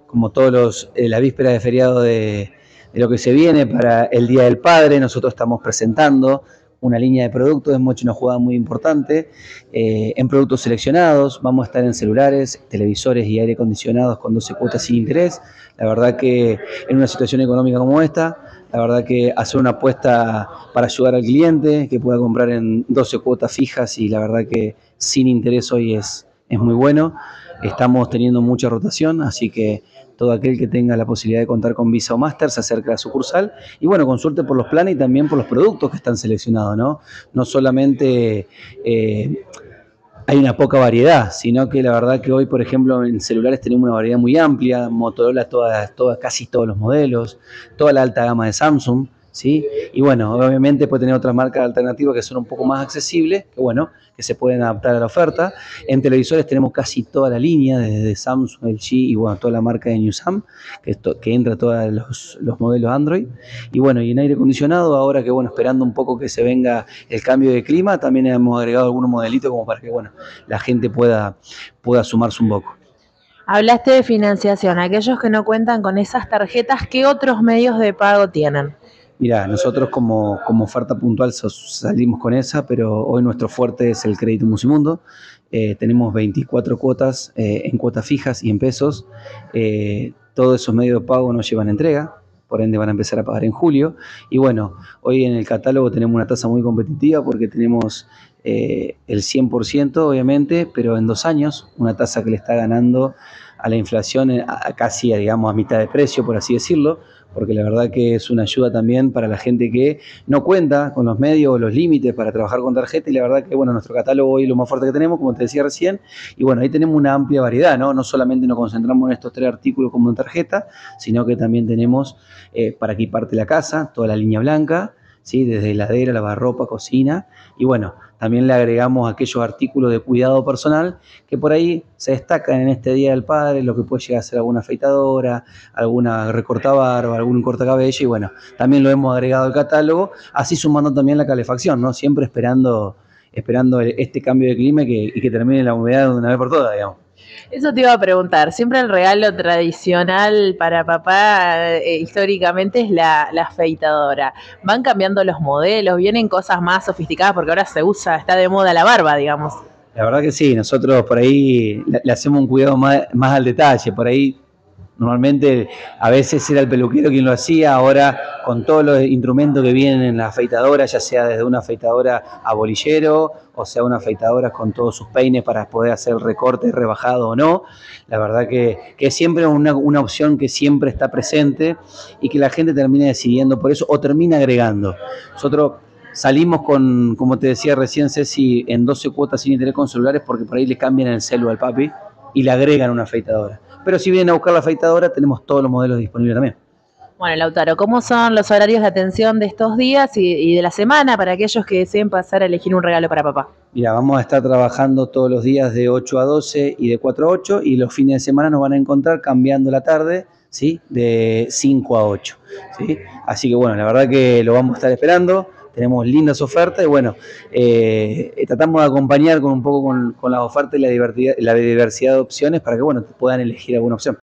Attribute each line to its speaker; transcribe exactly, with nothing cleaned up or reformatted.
Speaker 1: como todos los, eh, la víspera de feriado de, de lo que se viene para el Día del Padre, nosotros estamos presentando una línea de productos, hemos hecho una jugada muy importante, eh, en productos seleccionados, vamos a estar en celulares, televisores y aire acondicionados con doce cuotas sin interés. La verdad que en una situación económica como esta, la verdad que hacer una apuesta para ayudar al cliente, que pueda comprar en doce cuotas fijas y la verdad que sin interés hoy es, es muy bueno. Estamos teniendo mucha rotación, así que todo aquel que tenga la posibilidad de contar con Visa o Master se acerca a la sucursal y bueno, consulte por los planes y también por los productos que están seleccionados, ¿no? No solamente eh, hay una poca variedad, sino que la verdad que hoy, por ejemplo, en celulares tenemos una variedad muy amplia, Motorola, todas, todas, casi todos los modelos, toda la alta gama de Samsung, ¿sí? Y bueno, obviamente puede tener otras marcas alternativas que son un poco más accesibles, que bueno, que se pueden adaptar a la oferta. En televisores tenemos casi toda la línea, desde Samsung, L G y bueno, toda la marca de Newsam, que, esto, que entra todos los, los modelos Android. Y bueno, y en aire acondicionado, ahora que bueno, esperando un poco que se venga el cambio de clima, también hemos agregado algunos modelitos como para que bueno, la gente pueda, pueda sumarse un poco.
Speaker 2: Hablaste de financiación, aquellos que no cuentan con esas tarjetas, ¿qué otros medios de pago tienen?
Speaker 1: Mira, nosotros como, como oferta puntual salimos con esa, pero hoy nuestro fuerte es el crédito Musimundo. Eh, tenemos veinticuatro cuotas eh, en cuotas fijas y en pesos. Eh, todos esos medios de pago nos llevan entrega, por ende van a empezar a pagar en julio. Y bueno, hoy en el catálogo tenemos una tasa muy competitiva porque tenemos eh, el cien por ciento obviamente, pero en dos años, una tasa que le está ganando a la inflación a, a casi, digamos, a mitad de precio, por así decirlo, porque la verdad que es una ayuda también para la gente que no cuenta con los medios o los límites para trabajar con tarjeta y la verdad que, bueno, nuestro catálogo hoy es lo más fuerte que tenemos, como te decía recién, y bueno, ahí tenemos una amplia variedad, ¿no? No solamente nos concentramos en estos tres artículos como en tarjeta, sino que también tenemos eh, para equiparte la casa, toda la línea blanca, ¿sí? Desde heladera, lavarropa, cocina, y bueno, también le agregamos aquellos artículos de cuidado personal que por ahí se destacan en este Día del Padre, lo que puede llegar a ser alguna afeitadora, alguna recortabarba, algún cortacabello, y bueno, también lo hemos agregado al catálogo, así sumando también la calefacción, ¿no? Siempre esperando, esperando este cambio de clima y que, y que termine la humedad de una vez por todas, digamos.
Speaker 2: Eso te iba a preguntar, siempre el regalo tradicional para papá eh, históricamente es la, la afeitadora. ¿Van cambiando los modelos? ¿Vienen cosas más sofisticadas? Porque ahora se usa, está de moda la barba, digamos.
Speaker 1: La verdad que sí, nosotros por ahí le, le hacemos un cuidado más, más al detalle, por ahí normalmente a veces era el peluquero quien lo hacía, ahora con todos los instrumentos que vienen en la afeitadora, ya sea desde una afeitadora a bolillero, o sea una afeitadora con todos sus peines para poder hacer recorte, rebajado o no, la verdad que, que siempre es una, una opción que siempre está presente y que la gente termina decidiendo por eso o termina agregando. Nosotros salimos con, como te decía recién Ceci, en doce cuotas sin interés con celulares porque por ahí le cambian el celu al papi y le agregan una afeitadora. Pero si vienen a buscar la afeitadora, tenemos todos los modelos disponibles también.
Speaker 2: Bueno, Lautaro, ¿cómo son los horarios de atención de estos días y, y de la semana para aquellos que deseen pasar a elegir un regalo para papá?
Speaker 1: Mira, vamos a estar trabajando todos los días de ocho a doce y de cuatro a ocho y los fines de semana nos van a encontrar cambiando la tarde, ¿sí? De cinco a ocho, ¿sí? Así que bueno, la verdad que lo vamos a estar esperando. Tenemos lindas ofertas y bueno, eh, tratamos de acompañar con un poco con, con las ofertas y la diversidad, la diversidad de opciones para que bueno, puedan elegir alguna opción.